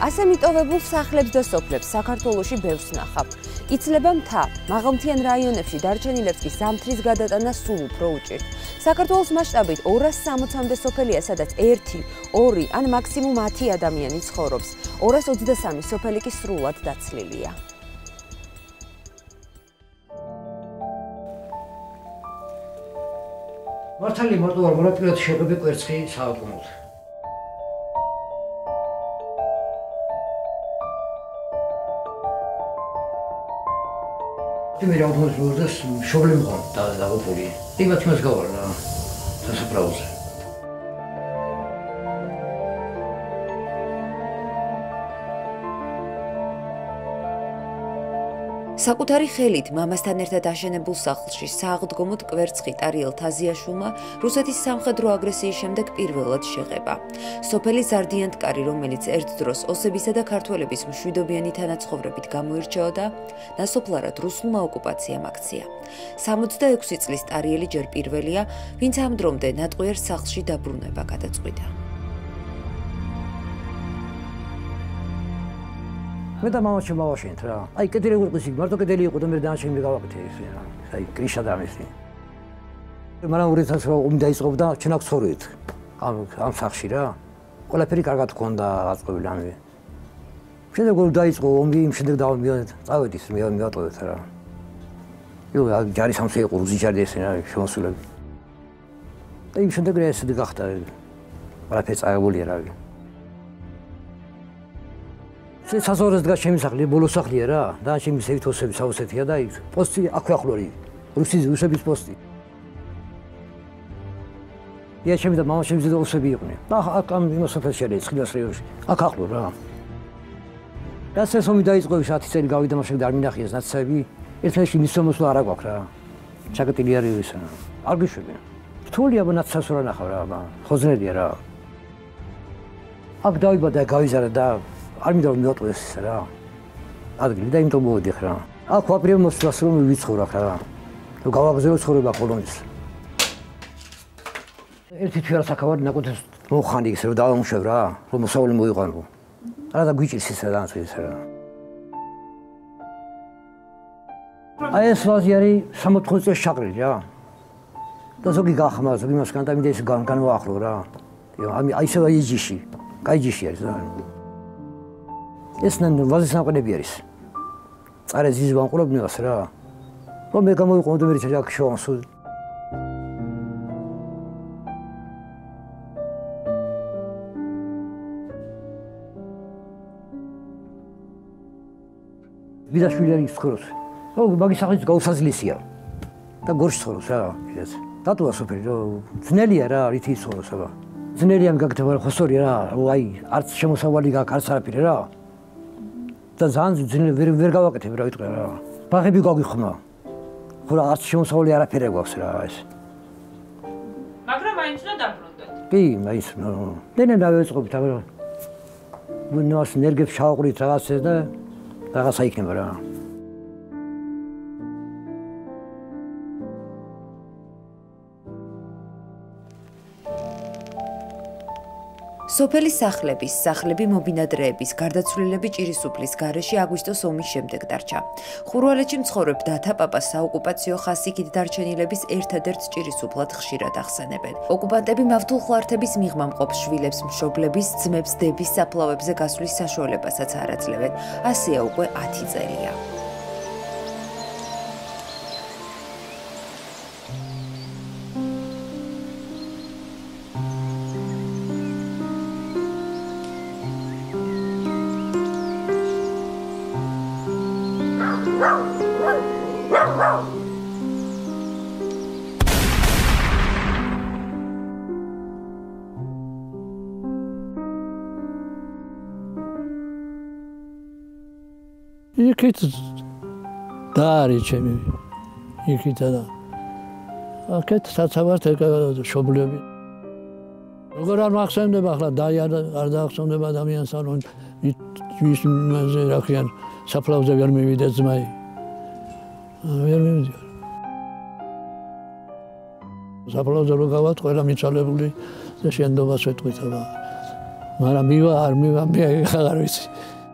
ასე მიტოვებულ სახლებს და სოფლებს საქართველოში ბევრს ნახავთ. იცლება მთა, მაღალმთიან რაიონებში დარჩენილებს კი ზამთრის გადატანა სულ უფრო უჭირთ. საქართველოს მასშტაბით 260-მდე სოფელია, სადაც 1, 2 ან მაქსიმუმ 10 ადამიანი ცხოვრობს. 223 სოფელი კი სრულად დაცლილია. მართალი მარტო არ მონაპირად შეგვები კვერცხი საავტომობილო. მე ავტომობილს შობლი მყავ და ოპოლი. იმათ მას გავარდა სასაფლაოზე. საკუთარი ხელით მამასთან ერთად აშენებულ სახლში სააღდგომოდ კვერცხი ტარიელ თაზიაშვილმა რუსეთის სამხედრო აგრესიის შემდეგ პირველად შეღება. სოფელი ზარდიანტკარი, რომელიც ერთ დროს ოსებისა და ქართველების მშვიდობიანი თანაცხოვრებით გამოირჩეოდა, ნასოფლარად რუსულმა ოკუპაციამ აქცია. 66 წლის ტარიელი ჯერ პირველია, ვინც ამ დრომდე ნატყვიერ სახლში დაბრუნება გადაწყვიტა. მე და მამა შემავაშენთ რა. აი კედელი ყურყისი, მარტო კედელი იყო და მე დანარჩენი გავაკეთე ესე რა. აი კრიშა და ამისი. მაგრამ 2000 რა ომი დაიწყო და ჩვენ აქ ცხოვრობთ. ამ სახლში რა. ყველაფერი კარგად გქონდა აწყობილი ამი. შემდეგ დაიწყო ომი, იმ შემდეგ წავედი მე მივატოვეთ რა. იო ჯარი სამსე იყო რუსი ჯარი ესე რა შემოსულები. და იმ შემდეგ რა ესე გახდა. ყველაფერი წააგებულია რა. სასწაულს დგას ჩემი სახლი, ბოლო სახლია რა. და ჩემი სევით ოსები საოსეთია და იქ პოსტი აქვე ახლორი. რუსების პოსტი. ია ჩემი და მამა ჩემი და ოსები იყვნენ. და აქ ამ იმასაფერში არის ცხილას რაიონში. აქ ახლო რა. და სესომი დაიწყო 10 წელი გავიდა მაშინ და არ მინახიეს ნაცები. ერთმანეთში მისვამოსვლა არა გვაქვს რა. ჩაკეტილი არის ისა. არ გიშვებიან. რთულია ნაცას რა ნახავ რა. ხოზნედია რა. აქ დავიბადა გავიზარა და არ მინდა რომ მივატოვეს რა. ადგილი და იმიტომ მოვიდიხ რა. აქ ვაპირებ მოსვლას რომ ვიცხოვრა რა. თუ გავაგზავნო ცხოვრება პოლონეთს. ერთი თვეა საკავარ ნაკუთეს მოხანი ისე რომ დავამუშავ რა. რომ მოსავლე მოიყვანო. არა და გვიჭირს ისე და ის რა. აი ეს ვაზი არის 60 წელს შაყრილი რა. და ზოგი გახმა, ზოგი მას განდა ის განვაახლო რა. აი ისე იჯიში. კაი ჯიში არის რა. ეს ვაზის ნაყენები არის. წარე ზიზ ვანყურებნებას რა. რომ მე გამოიყვანო და მე ჩაკ შოვანსო. ვიდაშვილი არის ცხოვრობს. მაგის სახელით გაუსაძლისია. და გორში ცხოვრობს რა. ეს დატოვა სოფელი რომ ძნელია რა, რითი ცხოვრობს აბა. ძნელია მიგაკეთება ხოსორი რა. აი არც შემოსავალი გაქვს, არც არაფერი რა. და ძალიან ვერ გავაკეთებ რა ვიტყვი რა. ბაღები გაგიხმა. ხო რა არც შემოსავალი არაფერი გვაქვს რა ეს. მაგრამ მაინც უნდა დაბრუნდეთ. კი, მაინც. ნენა დავეწყობთ, მაგრამ ნუას ნერგებს შავყრით რაღაცას და რაღაცა იქნება რა. სოფელის სახლები მობინადრეების, გარდაცვლილები ჭირისუფლის გარეშე აგვისტოს ომის შემდეგ დარჩა. ხურვალეთში მცხოვრებ დათა პაპას საოკუპაციო ხასიკით დარჩენილების ერთადერთ ჭირისუფლად ხშირად ახსენებენ. ოკუპანტები მავთულხლართების მიღმა მყოფ შვილებს, მშობლების, ძმებს, დების საფლავებზე გასვლის საშუალებასაც არ აძლევენ. ასეა უკვე 10 წელია. იქით და არის ჩემი იქით და აქეთ საცავართ შობლები როგორ არ მახსენდება ახლა დაი არ დაახსენდება ადამიანს რომ ის მასე რა ქვიან საფლავზე ვერ მივიდა ძმაი ვერ მივიდა საფლავზე რო გავა ყველა მიცალებული და შენდობას ვეთყვით მაგრამ მივა მე აღარ ვიცი.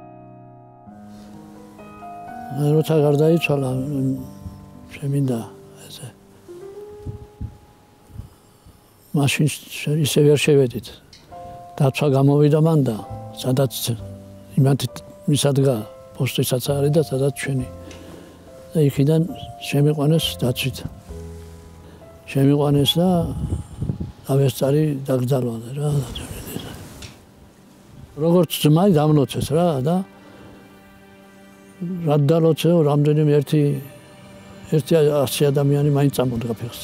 როცა გარდაიცვალა შემინდა ესე. მაშინ ისე ვერ შევედით. დაცვა გამოვიდა მან და სადაც იმათ მისადგა პოსტისაც არის და სადაც ჩვენი. და იქიდან შემიყვანეს დაცვით. შემიყვანეს და ავესწარი დაგძალვა რა. როგორც ძმაი დამლოცეს რა და რად დალოცეო რამდენიმე ერთი 100 ადამიანი მაინც წამოდგა ფეხზე.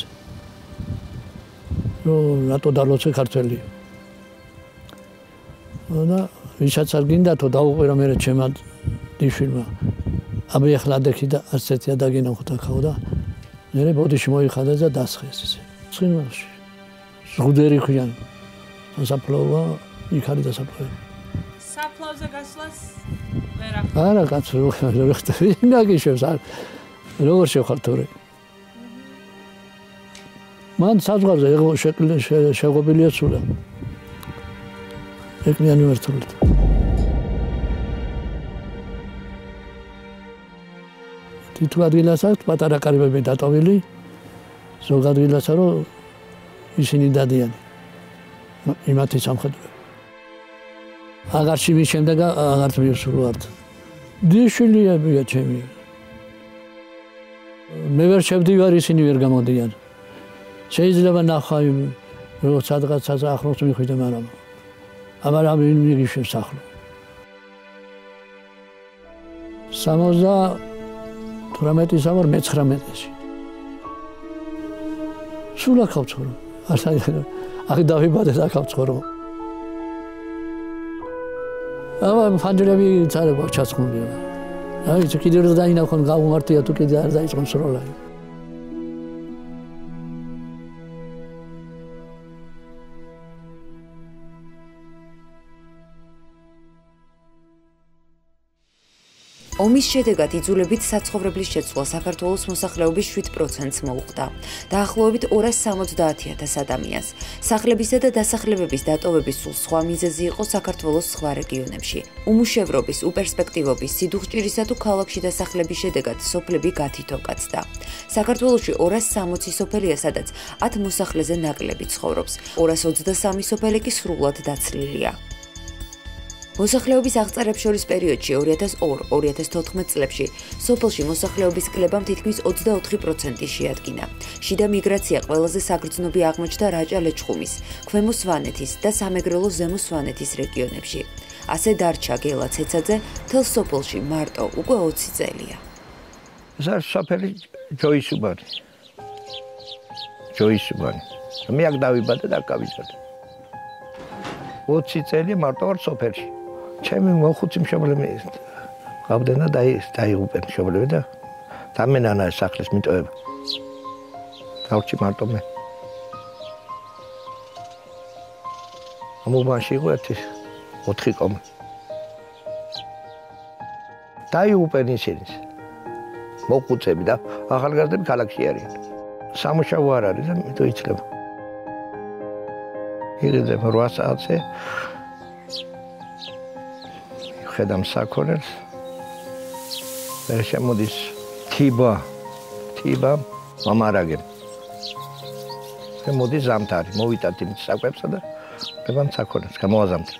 რატო დალოცე ქართველი? და ვისაც არ გინდათო დაუყურა მე ჩემად დიშვილმა. აბი ახლა დაკი და ასეთი ადაგინა ხუთაკაო და მე ბოდიში მოიხადა და დასხეს ისე. ცხინვალში. ზღუდერი ხიან. სასაფლაოა, იქ არის დასაფლაო. საფლავზე გასვლას არა კაცო რო ხტები ნაგიშევს როგორ შევხალთორე მან საზღვარზე შეღობილია სულა ეკნიანი ვერთულით თითო ადგილას აქვს პატარა კარიბები დატოვილი ზოგ ადგილასა რომ ისინი დადიან იმათი სამხედრო აღარ შიმის შემდეგ აღარ მივსურვართ. დიშვილიებია ჩემი. მე ვერ შევდივარ ისინი ვერ გამოდიან. შეიძლება ნახა რომ სადღაც ახლოს მიხვიდე მაგრამ აბა მიგიშევს ახლო. 78-ისა ვარ მე-19-ში. სულ აქ ავცხოვრო. აქ დავიბადე და აქ ავცხოვრო. აბა ფანჯრები წარება ჩასხმულია. აი კიდევ რა დაინახონ გავუმართია თუ კიდე არ დაიწყოს სროლა. ომის შედეგად იძულებით საცხოვრებლის შეცვლა საქართველოს მოსახლეობის 7%-ს მოუხდა. დაახლოებით 270,000 ადამიანს. სახლებისა და დასახლებების დატოვების სულ სხვა მიზეზი იყო საქართველოს სხვა რეგიონებში. უმუშევრობის, უპერსპექტივობის, სიდუხჭირისა თუ ქალაქში დასახლების შედეგად სოფლები გათითო კაცდა. საქართველოში 260 სოფელია, სადაც 10 მოსახლეზე ნაკლები ცხოვრობს. 223 სოფელი კი სრულად დაცლილია. მოსახლეობის აღწერებს შორის პერიოდში 2002-2014 წლებში სოფელში მოსახლეობის კლებამ თითქმის 24% შეადგინა. შიდა მიგრაცია ყველაზე საგრძნობი აღმოჩნდა რაჭა-ლეჩხუმის, ქვემო სვანეთის და სამეგრელო ზემო სვანეთის რეგიონებში. ასე დარჩა გელა ცეცაძე თელ სოფელში მარტო უკვე 20 წელია. ეს არის სოფელი ჯოისუბანი. მე აქ დავიბადე და გავიზარდე. 20 წელი მარტო ვარ სოფელში. ჩემი მოხუცი მშობლები გავდნენ და დაიღუპენ მშობლები და დამენანა სახლის მიტოვება. დავრჩი მარტო მე. ამობანში იყო 4 კომი. დაიღუპენ ისინი. მოხუცები და ახალგაზრდები ქალაქში არიან. სამუშაო არ არის და მე თუ იცლება. იღებდა 8 საათზე ხედამ საქონელს მე შემოდის თიბა მამარაგენ მე მოდის ზამთარი მოვიტანთ იმ საკვებსა და ხედამ საქონელს გამოვაზამთრეთ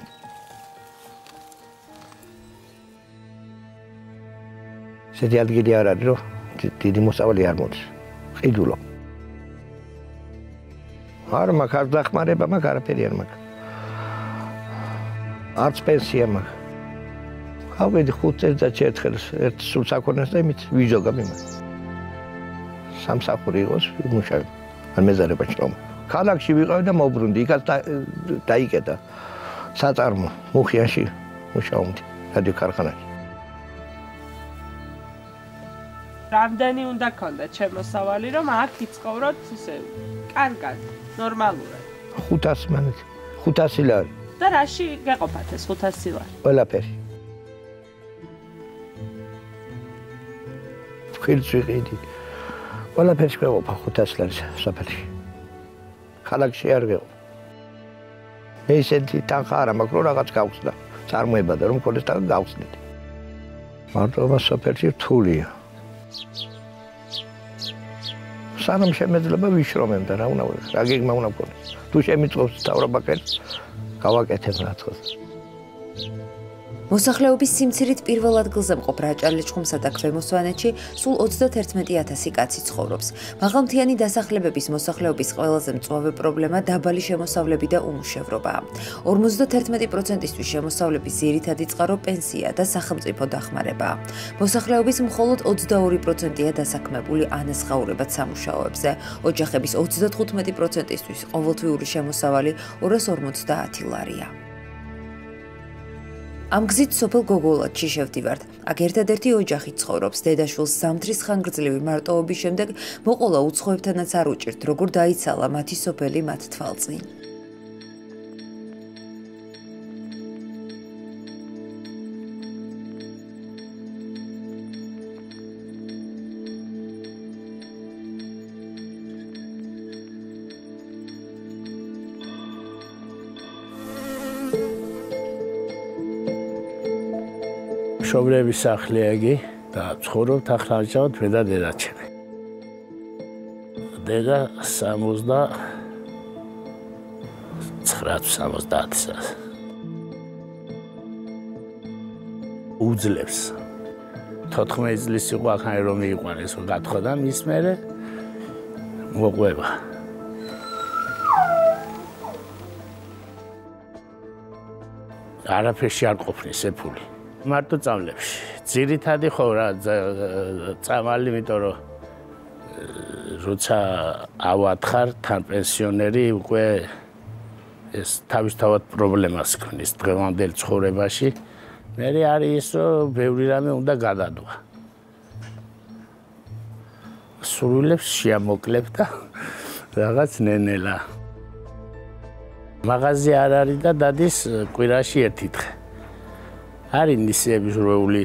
შედი ადგილი არ არის რომ დიდი მოსავალი არ მოდის ყიდულო არ მაგარ დახმარება მაგ არაფერი არ მაგ არც პენსია მაგ ავედი 5 წელს და ჩერთხელს ერთ სულ საქონელს და იმით ვიჟოგა მიმას სამსახური იყოს მუშაობ არ მეზარება ჩრომ ქალაქში ვიყავი და მოbrunდი იქაც დაიკეტა საწარმო მუხიანში მუშაობდი რადიო ქარხანაში რამდენი უნდა გქონდეთ შემოსავალი რომ აქ იცხოვროთ ისე კარგად ნორმალურად 500 მანეთ 500 ლარი და რაში გეყოფათ ეს 500 ლარი ყველაფერი ხილს ვიყიდი ყველაფერს გეყოფა 500 ლარი სოფელში ქალაქში არ გეყოფ მე ისეთი თანხა არა მაქვს, რომ რაღაც გავხსნა. წარმოებადა რომ მქონდეს და გავხსნით. მარტოობა სოფელში რთულია. სანამ შემეძლება ვიშრომებ და რა უნდა ვიყო, რა გეგმა უნდა მქონდეს. თუ შემიწყობს თავრობა კეთს, გავაკეთებ რაცხოს. მოსახლეობის სიმცირით პირველ ადგილზე მყოფ რაჭა-ლეჩხუმსა და ქვემო-სვანეთში სულ 31000 კაცი ცხოვრობს. მაღალმთიანი დასახლებების მოსახლეობის ყველაზე მწვავე პრობლემა დაბალი შემოსავლები და უმუშევრობაა. 51%-ისთვის შემოსავლების ძირითადი წყარო პენსია და სახელმწიფო დახმარებაა. მოსახლეობის მხოლოდ 22%-ია დასაქმებული ანაზღაურებად სამუშაოებზე. ოჯახების 35%-ისთვის ყოველთვიური შემოსავალი 250 ლარია. ამ გზით სოფელ გოგოლათში შევდივართ. აქ ერთადერთი ოჯახი ცხოვრობს. დედაშვილს ზამთრის ხანგრძლივი მარტოობის შემდეგ მოყოლა უცხოებთანაც არ უჭირთ, როგორ დაიცალა მათი სოფელი მათ თვალწინ. მშობლების სახლია იგი და ცხოვრობთ ახალშობილად მე და დედაჩემი. დედა 69-70 უძლებს. 14 წლის იყო ახალი რომ მიიყვანეს, გათხოვდა მის მერე მოყვება. არაფერში არ ყოფნის ეფული. მარტო წამლებში. ძირითადი ხო რა წამალი, იმიტომ რომ როცა ავათხარ თან პენსიონერი უკვე ეს თავისთავად პრობლემას ქმნის დღევანდელ ცხოვრებაში. მე არის ის რომ ბევრი რამე უნდა გადადვა. სრულებს შეამოკლებ და რაღაც ნენელა. მაღაზია არ არის და დადის კვირაში ერთი დღე. არის ნისიების როული.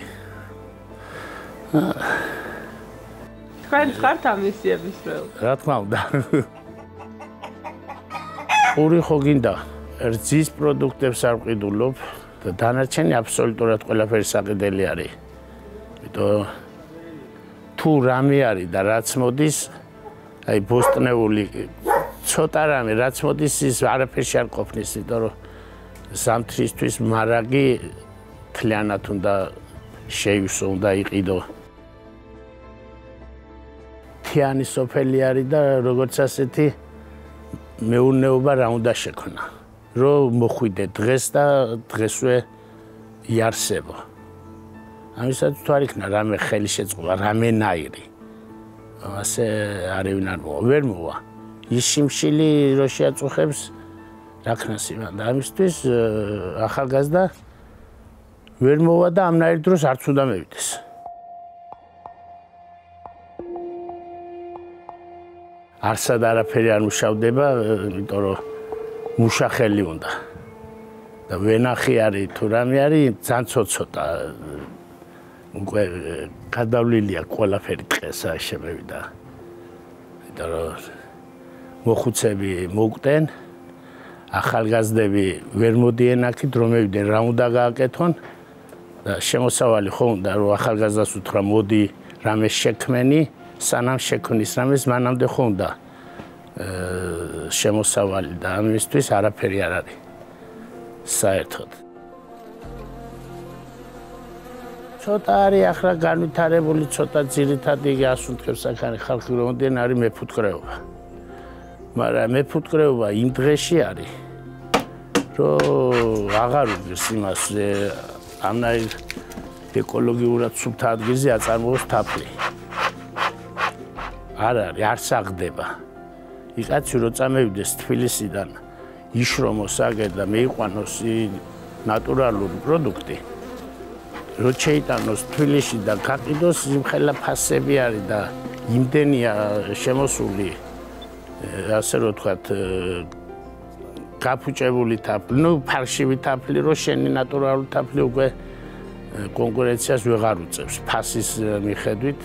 თქვენ ხართ ამ ნისიების როული? რა თქმა უნდა. ორი ხო გინდა. რძის პროდუქტებს არ ვყიდულობ და დანარჩენი აბსოლუტურად ყველაფერი საყიდელი არის. იმიტომ თუ რამე არის და რაც მოდის, აი ბოსტნეული ცოტა რამე რაც მოდის ის არაფერში არ ყოფნის, იმიტომ რომ ზამთრისთვის მარაგი თლიანად უნდა შეივსო, უნდა იყიდო. თიანი სოფელი არის და როგორც ასეთი მეურნეობა რა უნდა შექმნა. რომ მოხვიდე დღეს და დღესვე იარსებო. ამისაც თუ არ იქნა რამე ხელი შეწყობა, რამენაირი. ასე არავინ არ მოვა, ვერ მოვა. ის შიმშილი რო შეაწუხებს, რა ქნას იმან და ამისთვის ახალგაზრდა ვერ მოვა და ამნაირ დროს არც უნდა მევიდეს. არსად არაფერი არ მუშავდება, იმიტომ რომ მუშახელი უნდა. და ვენახი არის თუ რამე არის, ძალიან ცოტა. უკვე გადავლილია ყველაფერი დღეს შემევი და იმიტომ რომ მოხუცები მოკვდნენ, ახალგაზრდები ვერ მოდიან აქეთ, რომ მევიდნენ რა უნდა გააკეთონ. და შემოსავალი ხო უნდა რომ ახალგაზრდას უთხრა მოდი რამე შექმენი, სანამ შექმნის რამეს მანამდე ხო უნდა შემოსავალი და ამისთვის არაფერი არ არის საერთოდ. ცოტა არის ახლა განვითარებული, ცოტა ძირითადი ასუნთქებს აქ ხალხი რომ მოდიან არის მეფუტკრეობა. მაგრამ მეფუტკრეობა იმ დღეში არის, რომ აღარ უძირს იმას ამნაირ ეკოლოგიურად სუფთა ადგილზე აწარმოოს თაფლი. არ არის, არ საღდება. იკაცი რო წამევიდეს თბილისიდან, იშრომოს აგერ და მეიყვანოს ნატურალური პროდუქტი, რო შეიტანოს თბილისში და გაყიდოს, იმხელა ფასები არის და იმდენია შემოსული, ასე რო ვთქვათ, გაფუჭებული თაფლი, ნუ ფარშივი თაფლი, რო შენი ნატურალური თაფლი უკვე კონკურენციას ვეღარ უწევს ფასის მიხედვით.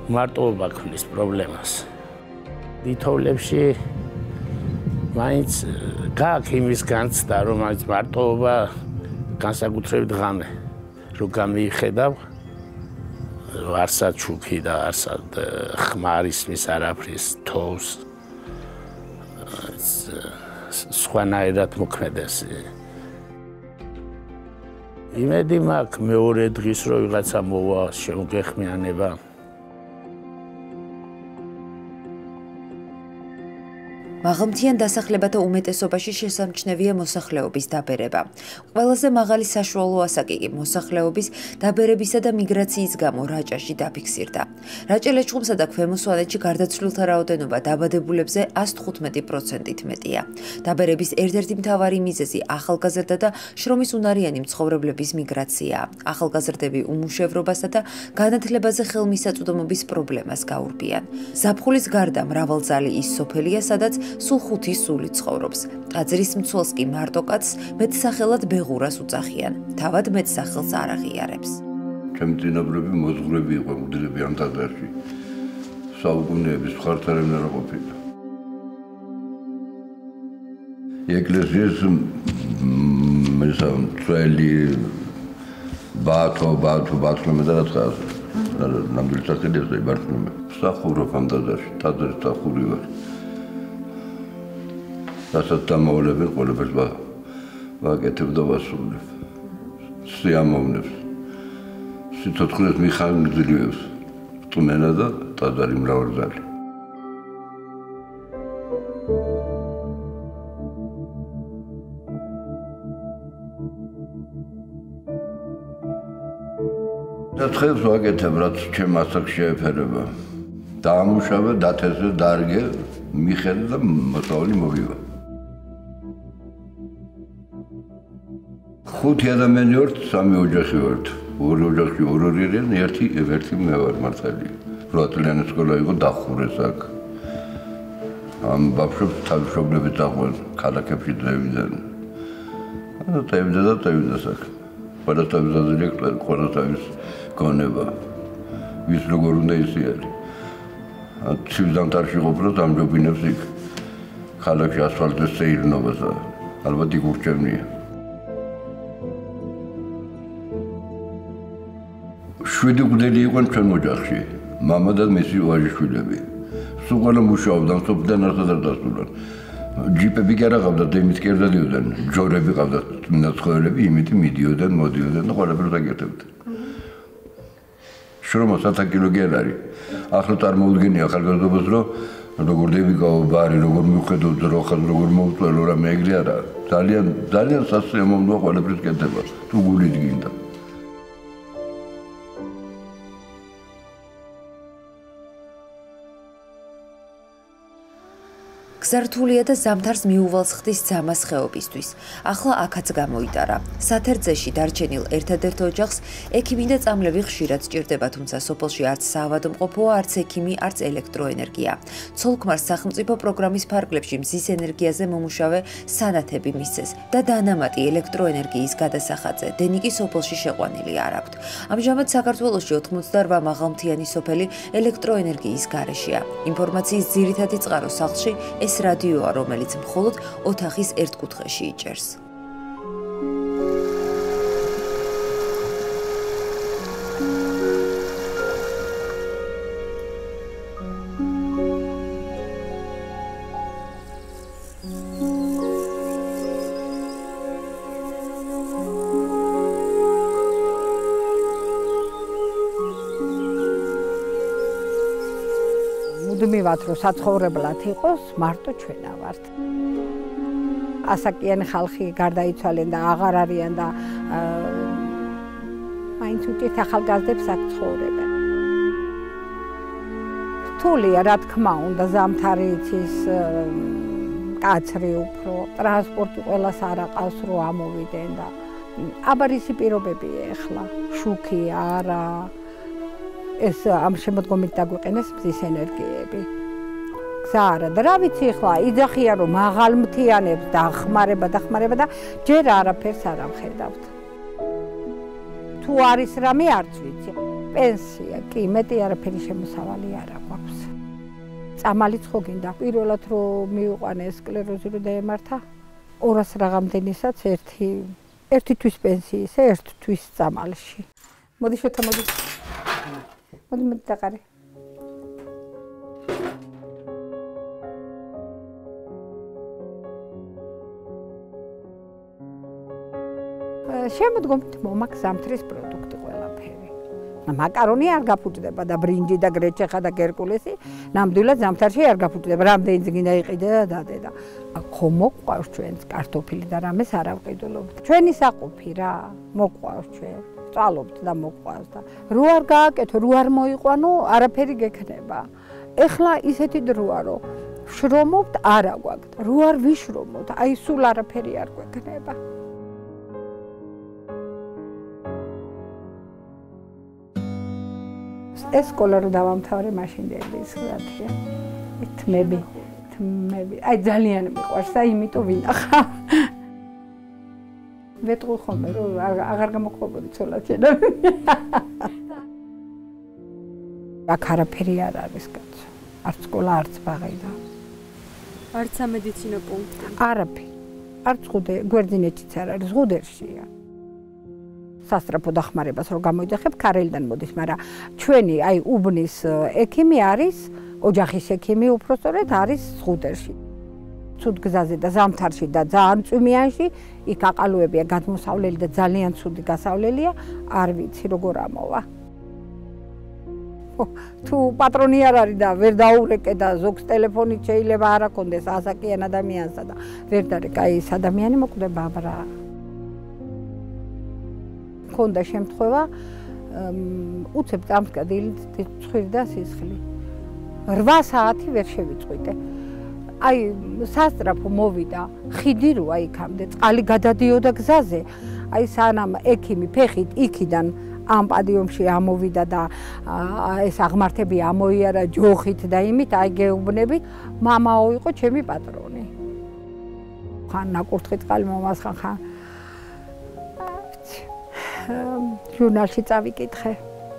მარტოობა ქმნის პრობლემას. თითოეულებში მაინც გააქვს იმის განცდა, რომ მაინც მარტოობა განსაკუთრებით ღამე რომ გამიხედავ არსად ჩუქი და არსად ხმარის მის არაფრის თოვს სხვანაირად მოქმედებს. იმედი მაქვს მეორე დღის რო ვიღაცა მოვა შემოგეხმიანება. მაღალმთიან დასახლებათა უმეტესობაში შესამჩნევია მოსახლეობის დაბერება. ყველაზე მაღალი საშუალო ასაკი კი მოსახლეობის დაბერებისა და მიგრაციის გამო რაჭაში დაფიქსირდა. რაჭა-ლეჩხუმსა და ქვემო სვანეთში გარდაცვლილთა რაოდენობა დაბადებულებზე 115%-ით მეტია. დაბერების ერთ-ერთი მთავარი მიზეზი ახალგაზრდა და შრომის უნარიანი მცხოვრებლების მიგრაციაა. ახალგაზრდები უმუშევრობასა და განათლებაზე ხელმისაწვდომობის პრობლემას გაურბიან. ზაფხულის გარდა მრავალძალი ის სოფელია, სადაც სულ 5 სული ცხოვრობს. ტაძრის მცველს კი მარტო კაცს მეტსახელად ბეღურას უწახიან. თავად მეტსახელს არ აღიარებს. ჩემი წინაპრები მოძღვრები იყო მუდრები ამ ტაძარში. საუკუნეების მხარდარემ არ ყოფილა. ეკლესიის მწველი ბათო მეტად ნამდვილი სახელია და იბარწმუნებ. მსახურობ ამ ტაძარში, ტაძრის მსახური ვარ. რასაც დამოვლებენ ყველაფერს ვაკეთებ და ვასრულებ. სიამოვნებს. სიცოცხლეს მიხანგრძლივებს. რწმენა და ტაძარი მრავალძალი. დაწყებს ვაკეთებ, რაც ჩემ ასაკს შეეფერება. დაამუშავე, დათესე, დარგე, მიხედე და მოსავალი მოგივა. 5 ადამიანი ვართ, 3 ოჯახი ვართ. 2 ოჯახში 2 რიან, ერთი მე ვარ მართალი. 8 წლიანი სკოლა იყო დახურეს აქ. ამ ბავშვებს თავშობლები წაყვენ ქალაქებში წევიდან. წევიდა აქ. ყველასთვის დირექტორი, ყველასთვის გონება. ვის როგორ უნდა ისიარი. ცივზამთარში ყოფნა დამჯობინებს იქ. ქალაქში ასფალტის სეირნობა, ალბათ იქ ურჩევნია. შვიდი გვდელი იყვნენ ჩვენ ოჯახში, მამა და მისი ვაჟიშვილები. სულ ყველა მუშაობდა, სოფლიდან ერთად არ დასულან. ჯიპები კი არ აყავდათ, იმით კი არ დადიოდნენ, ჯორები ყავდათ, მეცხოველები, იმით მიდიოდნენ, მოდიოდნენ და ყველაფერს აკეთებდნენ. შრომა სათაკილო კი არ არის. ახლა წარმოუდგენია ახალგაზრდობას, რომ როგორ დევიკაო ბარი, როგორ მივხედოთ ძროხას, როგორ მოვწველო რამე ეგრე არა. ძალიან სასიამოვნოა ყველაფრის კეთება, თუ გულით გინდა. გზართულია და ზამთარს მიუვალს ხდის ძამას ხეობისთვის. ახლა აქაც გამოიტარა. სათერძეში დარჩენილ ერთადერთ ოჯახს ექიმი და წამლები ხშირად სჭირდება, თუმცა სოფელში არც საავადმყოფოა, არც ექიმი, არც ელექტროენერგია. ცოლ-ქმარს სახელმწიფო პროგრამის ფარგლებში მზის ენერგიაზე მომუშავე სანათები მისცეს და დანამატი ელექტროენერგიის გადასახადზე დენიკი სოფელში შეყვანილი არ აქვთ. ამჟამად საქართველოში 88 მაღალმთიანი სოფელი ელექტროენერგიის გარეშეა. ინფორმაციის ძირითადი წყარო სახლში ეს რადიოა, რომელიც მხოლოდ ოთახის ერთ კუთხეში იჭერს. მუდმივად რომ საცხოვრებლად იყოს, მარტო ჩვენა ვართ. ასაკიანი ხალხი გარდაიცვალენ და აღარ არიან და მაინც უჭირთ ახალგაზრდებს აქ ცხოვრებენ. რთულია, რა თქმა უნდა, ზამთარი იცის კაცრი უფრო, ტრანსპორტი ყველას არ აყავს რომ ამოვიდნენ და აბარისი პირობებია ახლა, შუქი არა. ეს ამ შემოდგომით დაგვიყენეს მზის ენერგიები. გზა არა და რა ვიცი ახლა იძახია რომ მაღალმთიანებს დახმარება და ჯერ არაფერს არ ამხედავთ. თუ არის რამე არც ვიცი. პენსია, კი, მეტი არაფერი შემოსავალი არ აქვს. წამალიც ხო გინდა. პირველად რომ მივიყვანე სკლეროზი რომ დაემართა 200 რაღაცნაირსაც ერთი თვის პენსიის, ერთი თვის წამალში. მოდი შოთა მოდი. მოდი დაყარე. შემოდგომით მომაქვს ზამთრის პროდუქტი ყველაფერი. მაკარონი არ გაფუჭდება და ბრინჯი და გრეჩეხა და გერკულესი ნამდვილად ზამთარში არ გაფუჭდება. რამდენიც გინდა იყიდე და დადე და ხო მოყვარს ჩვენს კარტოფილი და რამეს არ ავყიდულობთ. ჩვენი საყოფი რა, მოყვარს ჩვენ. წალობთ და მოყვარს და რო არ გააკეთო, რო არ მოიყვანო, არაფერი გექნება. ეხლა ისეთი დროა რომ შრომობთ, არა გვაქვს. რო არ ვიშრომოთ, აი სულ არაფერი არ გვექნება. ეს სკოლა რო დავამთავრე მაშინ დედისგრათია. თმები. აი ძალიან მიყვარს და იმიტომ ვინახავ. ვეტყვი ხოლმე რომ აღარ გამოყვებოდი ცოლად შედა. აქ არაფერი არ არის კაცო. არც სკოლა, არც ბაღი და არც სამედიცინო პუნქტი. არაფერი. არც გვერდინეთიც არ არის, ზღუდერშია. სასტრაფო დახმარებას რო გამოიძახებ, ქარელიდან მოდის, მაგრამ ჩვენი აი უბნის ექიმი არის, ოჯახის ექიმი უпростоრეთ არის ზღუდერში. ცუდ გზაზე და ზამთარში და ძალიან წვიმიანში, იქ აყალუებია გადმოსავლელი და ძალიან ცუდი გასავლელია, არ ვიცი როგორ ამოვა. თუ პატრონი არ არის და ვერ დაურეკე და ზოგს ტელეფონით შეიძლება არ აქონდეს ასაკიან ადამიანსა და ვერ დარეკე, აი ეს ადამიანი მოკვდება ბრა. მქონდა შემთხვევა უცებ წამსკა დილით ცხვირდა სისხლი. 8 საათი ვერ შევიწყვიტე. აი სასტრაფო მოვიდა, ხიდი როა იქამდე, წყალი გადადიოდა გზაზე. აი სანამ ექიმი ფეხით იქიდან ამ პადიუმში ამოვიდა და ეს აღმართები ამოიარა ჯოხით და იმით, აი გეუბნებით, მამაო იყო ჩემი პატრონი. ხან ნაკურთხი წყალი მომასხან ხან ჟურნალში წავიკითხე.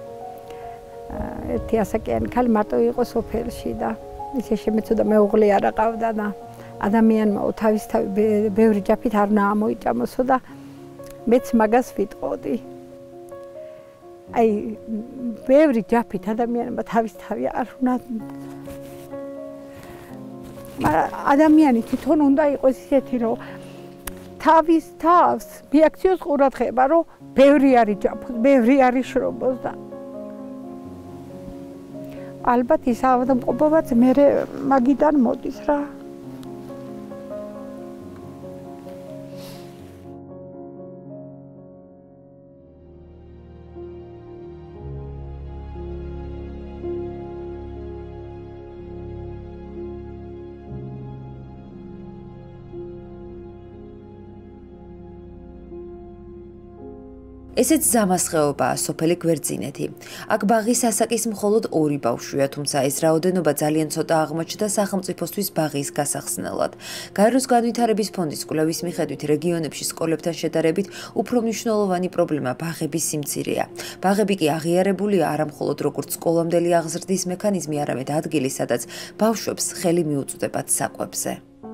ერთი ასაკიანი ქალი მარტო იყო სოფელში და ისე შემეცოდა მეუღლე არ აყავდა და ადამიანმა თავისთავად ბევრი ჯაფით არ უნდა ამოიჭამოსო და მეც მაგას ვიტყოდი. აი ბევრი ჯაფით ადამიანმა თავისთავად არ უნდა მაგრამ ადამიანი თვითონ უნდა იყოს ისეთი რომ თავის თავს მიაქციოს ყურადღება რომ ბევრი არის ჯაფოს, ბევრი არის შრომოს და ალბათ ის ავადმყოფობაც მე მაგიდან მოდის რა. ესეც ზამასხეობაა სოფელი გვერდზინეთი. აქ ბაღის ასაკის მხოლოდ 2 ბავშვია, თუმცა ეს რაოდენობა ძალიან ცოტა აღმოჩნდა სახელმწიფოსთვის ბაღის გასახსნელად. გაეროს განვითარების ფონდის კვლევის მიხედვით რეგიონებში სკოლებთან შედარებით უფრო მნიშვნელოვანი პრობლემა ბაღების სიმცირეა. ბაღები კი აღიარებულია არა მხოლოდ როგორც სკოლამდელი აღზრდის მექანიზმი, არამედ ადგილი, სადაც ბავშვებს ხელი მიუწვდებათ საკვებზე.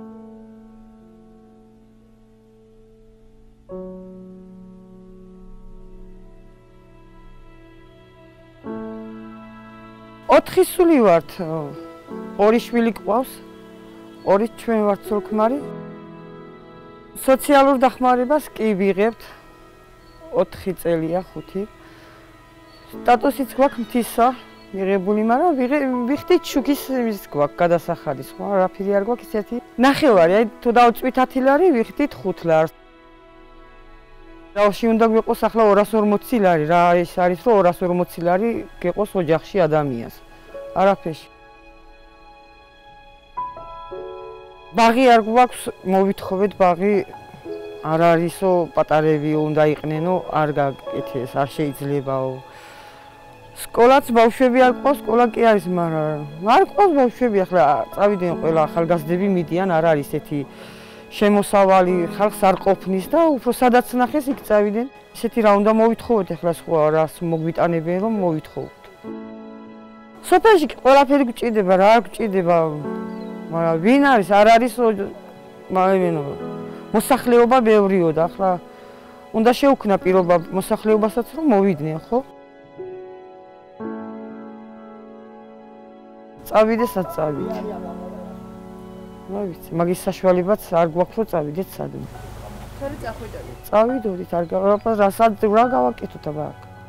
ოთხი სული ვართ, 2 შვილი გყავს, 2 ჩვენ ვართ სულქმარი. სოციალურ დახმარებას კი ვიღებთ 4 წელია 5. სტატუსიც გვაქვს მთისა მიღებული, მაგრამ ვიხდით შუქის ის გვაქვს გადასახადი, სხვა არაფერი არ გვაქვს ისეთი. ნახევარი, აი თუ დავწვით 10 ლარი, ვიხდით 5 ლარს. რაში უნდა გვიყოს ახლა 240 ლარი, რა ეს არის რომ 240 ლარი გიყოს ოჯახში ადამიანს. არაფერში. ბაღი არ გვაქვს, მოვითხოვეთ ბაღი არ არისო, პატარებიო უნდა იყნენო, არ გაკეთეს, არ შეიძლებაო. სკოლაც ბავშვები არ ყავს, სკოლა კი არის, მაგრამ არ ყავს ბავშვები, ახლა წავიდნენ ყველა ახალგაზრდები მიდიან, არ არის ესეთი შემოსავალი ხალხს არ ყოფნის და უფრო სადაც ნახეს იქ წავიდნენ. ესეთი რა უნდა მოვითხოვოთ ახლა სხვა რას მოგვიტანებიან რომ მოვითხოვოთ. სოფელში ყველაფერი გვჭირდება, რა არ გვჭირდება. მაგრამ ვინ არის, არ არის მოსახლეობა ბევრიო და ახლა უნდა შეუქმნა პირობა მოსახლეობასაც რომ მოვიდნენ, ხო? წავიდეს წავიდე. რა ვიცი, მაგის საშუალებაც არ გვაქვს რომ წავიდეთ სადმე. თორე წახვიდოდით. წავიდოდით, არ რასაც რა გავაკეთოთ აბა.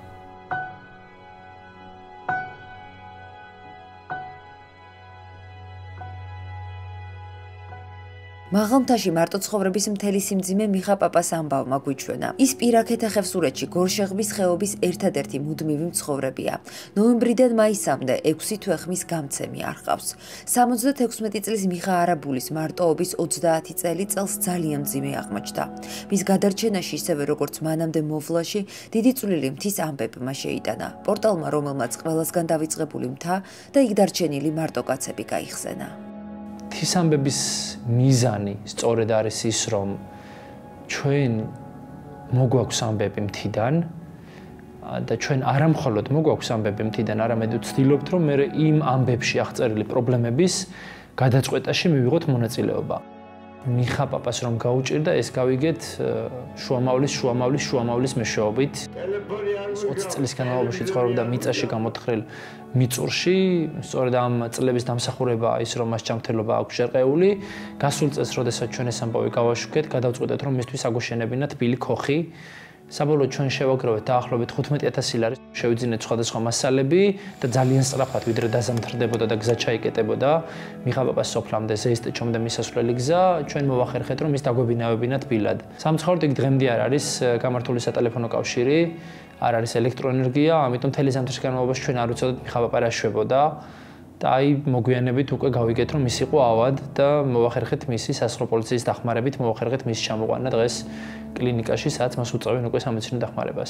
მაღალმთაში მარტო ცხოვრების მთელი სიმძიმე მიხა პაპას ამბავმა გვიჩვენა. ის პირაქეთა ხევსურეთში გორშეღბის ხეობის ერთადერთი მუდმივი მცხოვრებია. ნოემბრიდან მაისამდე 6 თვე ხმის გამცემი არ ჰყავს. 76 წლის მიხა არაბულის მარტოობის 30 წელს ძალიან მძიმე აღმოჩნდა. მის გადარჩენაში ისევე როგორც მანამდე მოვლაში დიდი წვლილი მთის ამბებმა შეიტანა. პორტალმა, რომელმაც ყველასგან დავიწყებული მთა და იქ დარჩენილი მარტო კაცები გაიხსენა. მთის ამბების მიზანი სწორედ არის ის, რომ ჩვენ მოგვაქვს ამბები მთიდან და ჩვენ არა მხოლოდ მოგვაქვს ამბები მთიდან, არამედ ვცდილობთ, რომ მე იმ ამბებში აღწერილი პრობლემების გადაწყვეტაში მივიღოთ მონაწილეობა. მიხა პაპას რომ გაუჭირდა, ეს გავიგეთ შუამავლის მეშვეობით. 20 წლის განმავლობაში ცხოვრობდა მიწაში გამოთხრილ მიწურში, სწორედ ამ წლების დამსახურებაა ის, რომ მას ჯანმრთელობა აქვს შერყეული. გასულ წელს, როდესაც ჩვენ ეს ამბავი გავაშუქეთ, გადავწყვეტეთ, რომ მისთვის აგვეშენებინა თბილი ქოხი. საბოლოოდ ჩვენ შევაგროვეთ დაახლოებით 15,000 ლარი, შევიძინეთ სხვადასხვა მასალები და ძალიან სწრაფად ვიდრე დაზამთრდებოდა და გზა ჩაიკეტებოდა მიხა პაპას სოფლამდე ზეისტეჩომდე მისასვლელი გზა, ჩვენ მოვახერხეთ, რომ ის დაგვებინავებინა თბილად. სამწუხაროდ იქ დღემდე არ არის გამართული სატელეფონო კავშირი, არ არის ელექტროენერგია, ამიტომ მთელი ზამთრის განმავლობაში ჩვენ არ ვიცოდით მიხა პაპა რა შვებოდა. და აი მოგვიანებით უკვე გავიგეთ, რომ ის იყო ავად და მოვახერხეთ მისი სასწრო პოლიციის დახმარებით, მოვახერხეთ მისი ჩამოყვანა დღეს კლინიკაში, სადაც მას უწევენ უკვე სამედიცინო დახმარებას.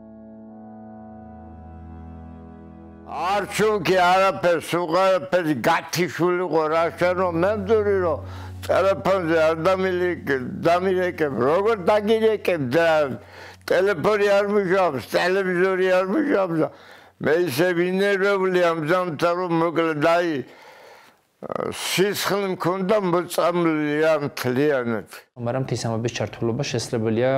არ ჩუნკი არაფერს, უყურებდი გათიშული ყო რა შენო მემძური რომ ტელეფონზე არ დამირეკებ, როგორ დაგირეკებ და ტელეფონი არ მუშაობს, ტელევიზორი არ მუშაობს და მე ისე ვინერვებული ამ ზამთარ რომ მოკლედ აი სისხლი მქონდა მოწამლული ამ თლიანად. მაგრამ მთის ამბების ჩართულობა შესაძლებელია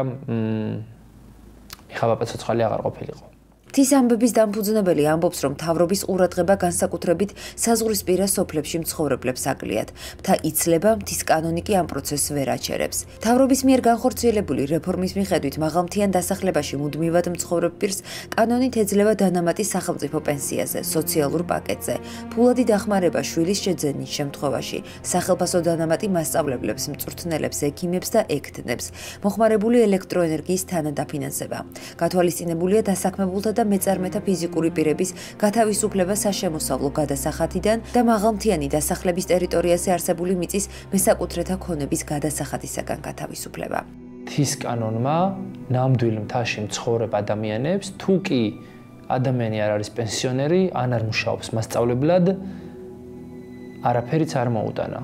მიხა პაპა ცოცხალი აღარ ყოფილიყო. მთის ამბების დამფუძნებელი ამბობს, რომ მთავრობის ყურადღება განსაკუთრებით საზღვრისპირა სოფლებში მცხოვრებლებს აკლიათ. მთა იცლება, მთის კანონი კი ამ პროცესს ვერ აჩერებს. მთავრობის მიერ განხორციელებული რეფორმის მიხედვით მაღალმთიან დასახლებაში მუდმივად მცხოვრებ პირს კანონით ეძლევა დანამატი სახელმწიფო პენსიაზე, სოციალურ პაკეტზე, ფულადი დახმარება შვილის შეძენის შემთხვევაში, სახელფასო დანამატი მასწავლებლებს, მწვრთნელებს, ექიმებს და ექთნებს, მოხმარებული ელექტროენერგიის თანადაფინანსება. გათვალისწინებულია დასაქმებულთა და მეწარმეთა ფიზიკური პირების გათავისუფლება საშემოსავლო გადასახადიდან და მაღალმთიანი დასახლების ტერიტორიაზე არსებული მიწის მესაკუთრეთა ქონების გადასახადისაგან გათავისუფლება. მთის კანონმა ნამდვილ მთაში მცხოვრებ ადამიანებს, თუ კი ადამიანი არ არის პენსიონერი, ან არ მუშაობს მასწავლებლად, არაფერიც არ მოუტანა.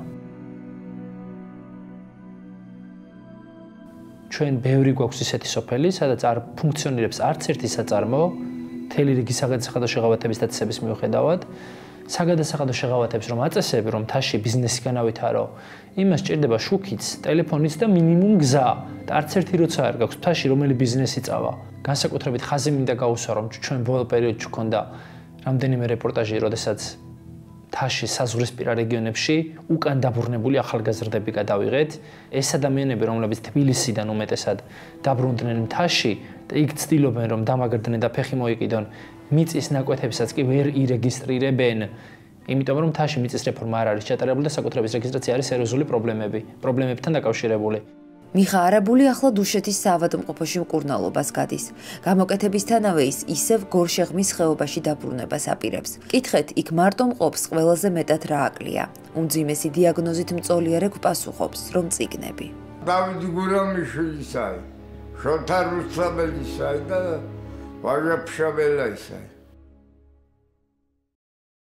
ჩვენ ბევრი გვაქვს ისეთი სოფელი, სადაც არ ფუნქციონირებს არც ერთი საწარმო, მთელი რიგი საგადასახადო შეღავათების და წესების მიუხედავად, საგადასახადო შეღავათებს რომ აწესები, რომ მთაში ბიზნესი განავითარო, იმას ჭირდება შუქიც, ტელეფონიც და მინიმუმ გზა. და არც ერთი როცა არ გაქვს მთაში რომელი ბიზნესი წავა. განსაკუთრებით ხაზი მინდა გაუსვა, რომ ჩვენ ბოლო პერიოდში გქონდა რამდენიმე რეპორტაჟი, როდესაც მთაში საზღვრისპირა რეგიონებში უკან დაბრუნებული ახალგაზრდები გადავიღეთ. ეს ადამიანები, რომლებიც თბილისიდან უმეტესად დაბრუნდნენ მთაში და იქ ცდილობენ, რომ დამაგრდნენ და ფეხი მოიკიდონ, მიწის ნაკვეთებსაც კი ვერ ირეგისტრირებენ. იმიტომ რომ მთაში მიწის რეფორმა არ არის ჩატარებული და საკუთრების რეგისტრაცია არის სერიოზული პრობლემებთან დაკავშირებული. მიხა არაბული ახლა დუშეთის საავადმყოფოში მკურნალობას გადის. გამოკეთებისთანავე ის ისევ გორშეღმის ხეობაში დაბრუნებას აპირებს. კითხეთ, იქ მარტო მყოფს ყველაზე მეტად რა აკლია. უმძიმესი დიაგნოზით მწოლიარე გვპასუხობს, რომ წიგნები. დავით გურამიშვილისა, შოთა რუსთაველისა და ვაჟა ფშაველაისა.